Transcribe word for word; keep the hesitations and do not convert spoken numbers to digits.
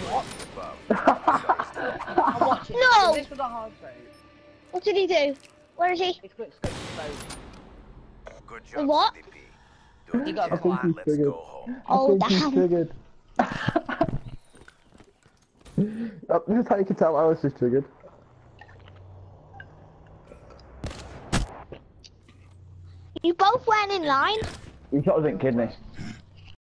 What? I'm watching. No! This was a hard save. What did he do? Where is he? It's quick scope so. Good job, What? C D P. Don't You got get a plan. Let's triggered. go home. Oh, I think he's damn. triggered. Oh, this is how you can tell I was just triggered. You both went in line? You sort of didn't kid me.